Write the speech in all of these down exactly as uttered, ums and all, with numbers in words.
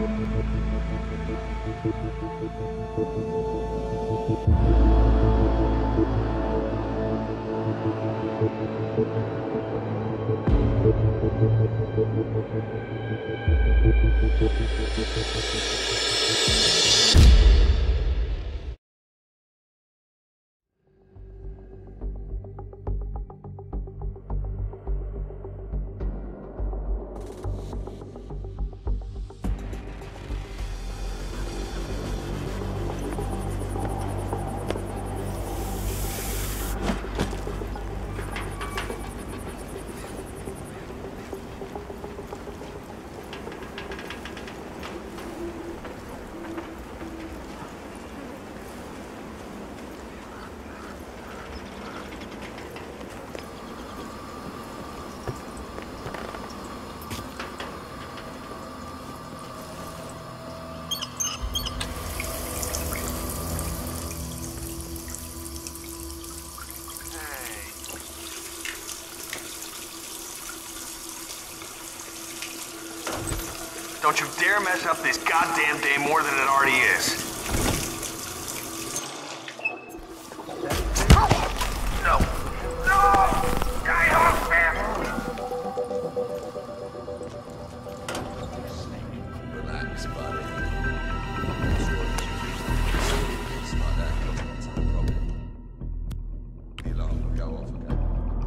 Don't you dare mess up this goddamn day more than it already is. No. No! Die off, man! Relax, buddy. It's like that. It's not a problem. The alarm will go off again.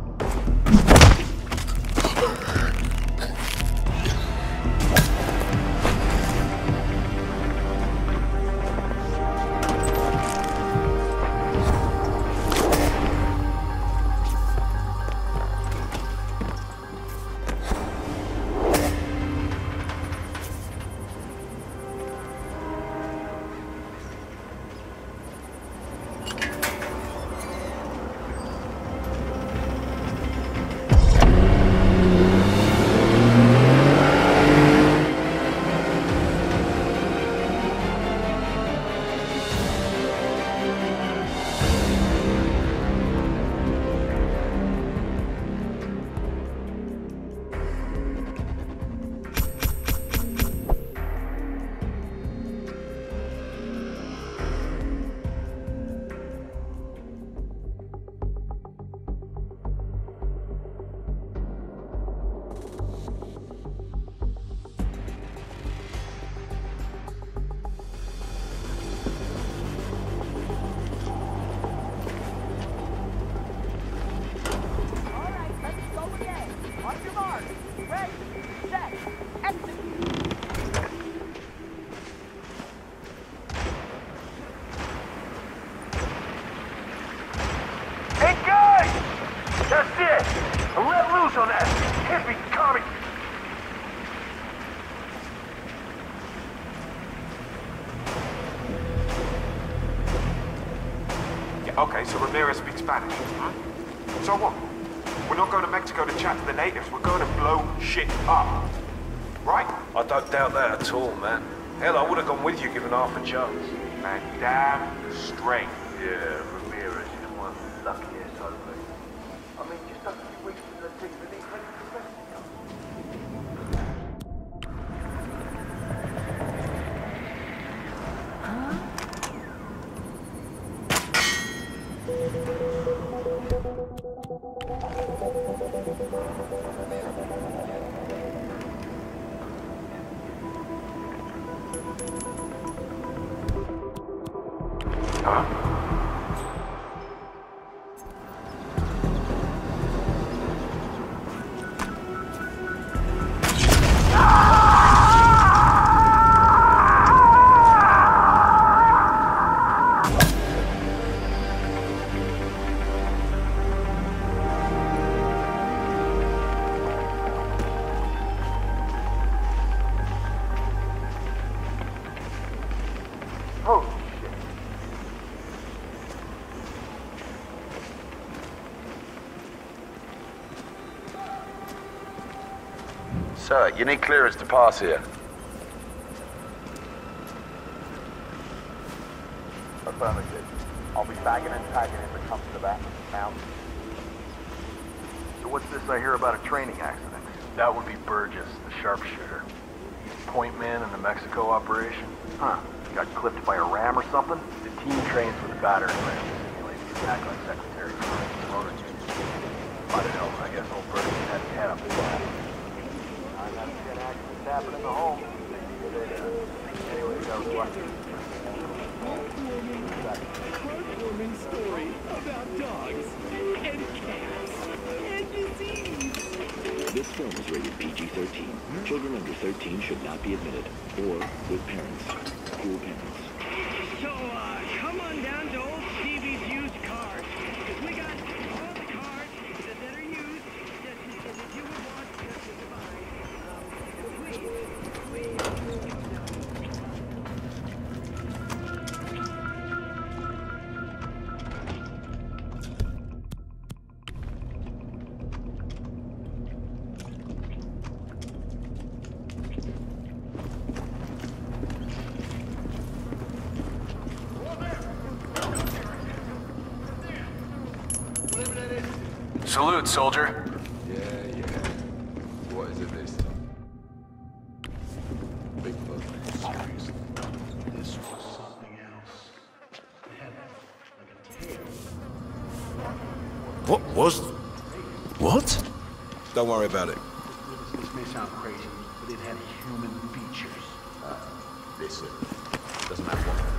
On that hippie comic. Yeah, okay, so Ramirez speaks Spanish. Huh? So what? We're not going to Mexico to chat to the natives. We're going to blow shit up. Right? I don't doubt that at all, man. Hell, I would have gone with you given half a chance. Man, damn straight. Yeah, Ramirez is one of the luckiest, I think. I mean, just a few weeks from the thing, but he's ready to rest. Huh? Sir, you need clearance to pass here. Affirmative. I'll be bagging and tagging if it comes to that. Now. So what's this I hear about a training accident? That would be Burgess, the sharpshooter. point man in the Mexico operation? Huh. Got clipped by a ram or something? The team trains with a battering ram to simulate the attack on Secretary Torres' motor unit. I don't know. I guess old Burton had his head up his ass. I have ten accidents happen in the home. Anyway, that was lucky. Heartwarming story about dogs and cats and disease. This film is rated P G thirteen. Children under thirteen should not be admitted, or with parents. Cool parents. So, uh, come on down to old Stevie's used cars. We got all the cars that, that are used that, that you would want to, to buy. Um, please, please. Salute, soldier. Yeah, yeah. What is it this time? Big bug. Seriously, this was something else. It had like a tail. What was... What? Don't worry about it. This, this may sound crazy, but it had human features. Uh, listen. Doesn't matter what.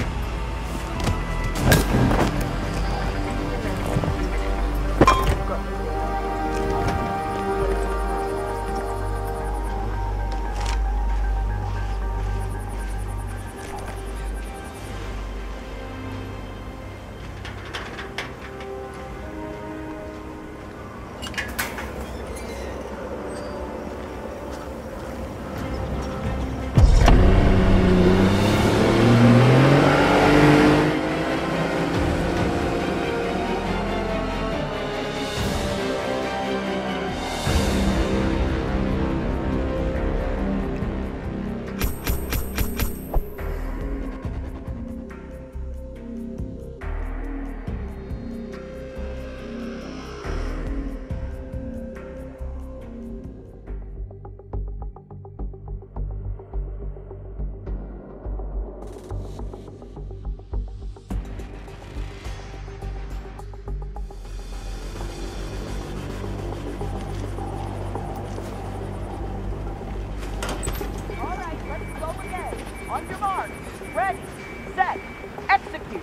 On your mark. Ready, set, execute.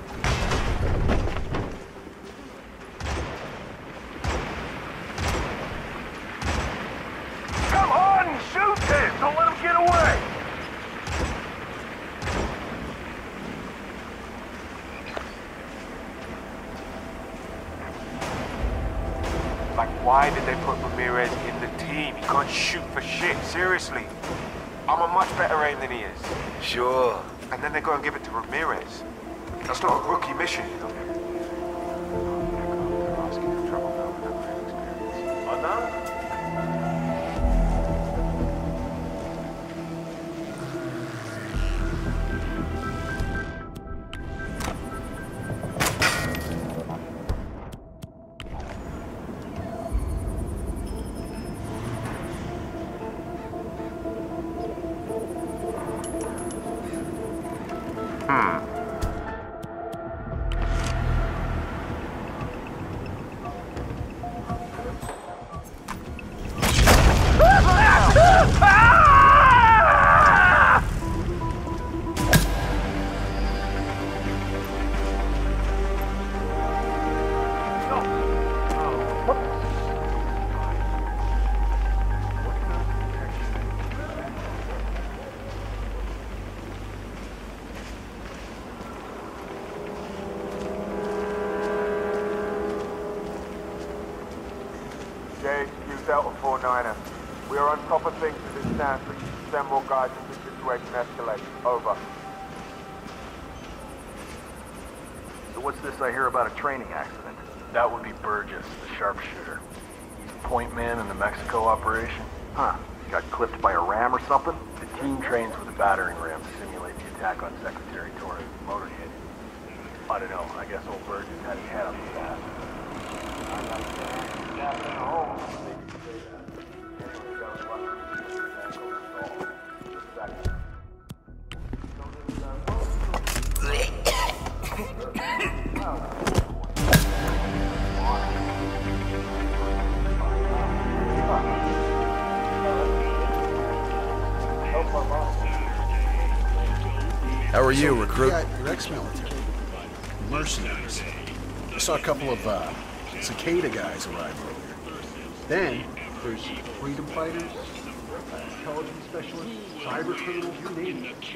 Come on, shoot this! Don't let him get away! Like, why did they put Ramirez in the team? He can't shoot for shit, seriously. I'm a much better aim than he is. Sure. And then they go and give it to Ramirez. That's not a rookie mission, you know? Oh, no? J H Q Delta four niner. We are on top of things as it stands, but you should send more guys if the situation escalates. Over. So what's this I hear about a training accident? That would be Burgess, the sharpshooter. He's point man in the Mexico operation? Huh. Got clipped by a ram or something? The team trains with a battering ram to simulate the attack on Secretary Torres' motor unit. I don't know. I guess old Burgess had his head up his ass. I got ten accidents happen in the home. Anyway, that was lucky. How are you, recruit? Yeah, you're ex-military. Mercenaries. I saw a couple of, uh, cicada guys arrive earlier. Then, there's freedom fighters, uh, intelligence specialists, cyber criminals, you name it.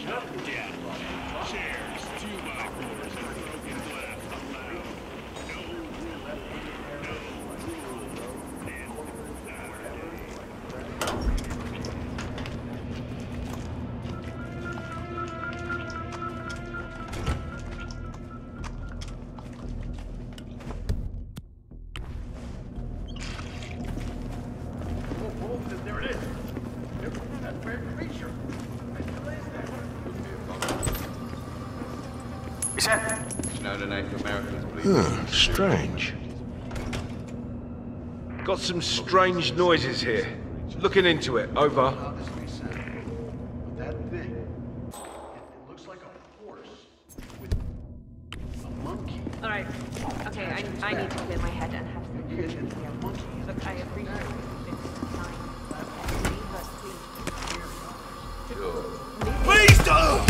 You know the Native Americans believe. Hmm, strange. Got some strange noises here. Looking into it. Over. That thing, it, it looks like a horse with a monkey. All right. Okay, I, I need to clear my head and have some food here. Look, I appreciate it's time. But please. Please don't!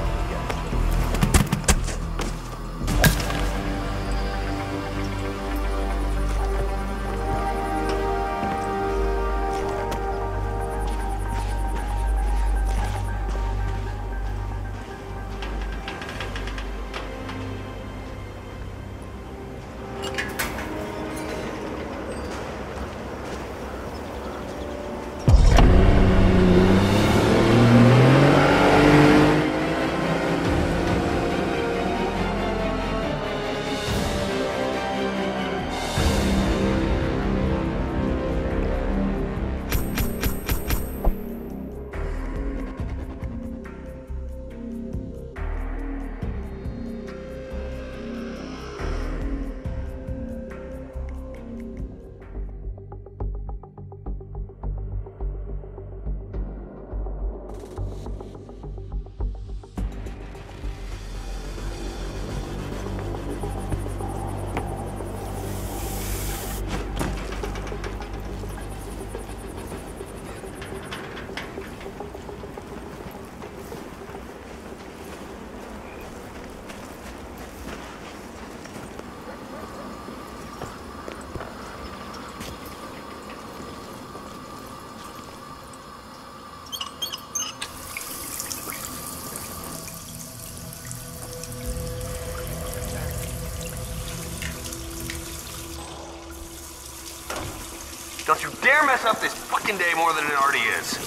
Don't you dare mess up this fucking day more than it already is.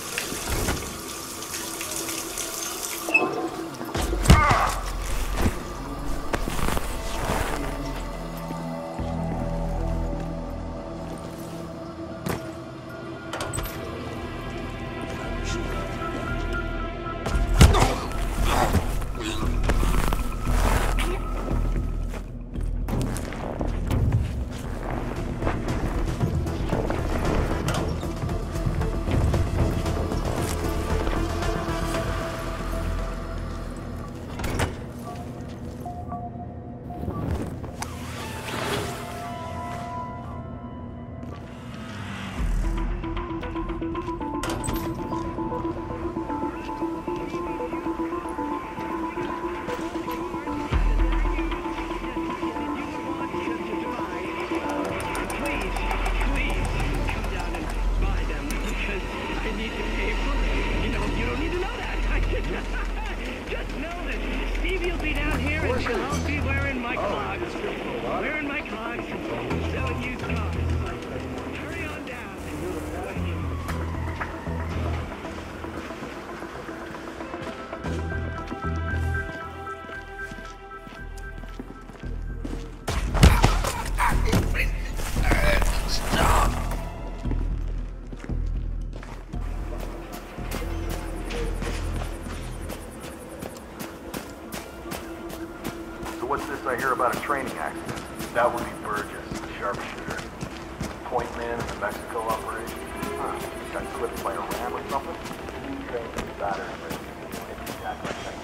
What's this I hear about a training accident? That would be Burgess, the sharpshooter. Point man in the Mexico operation. Huh. Got clipped by a ram or something? Trained in battery, but maybe attacked like that.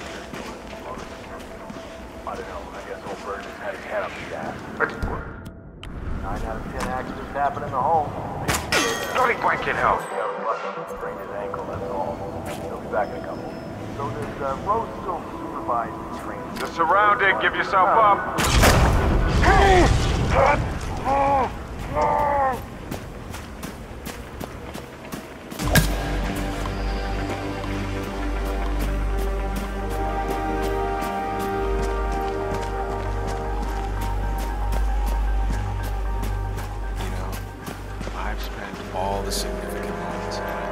I don't know. I guess old Burgess had his head up his ass. Nine out of ten accidents happen in the home. Bloody blanket hell! Sprained his ankle, that's all. He'll be back in a couple. So does uh, Rose still supervise the training? You're surrounded. Give yourself up. You know, I've spent all the significant moments of my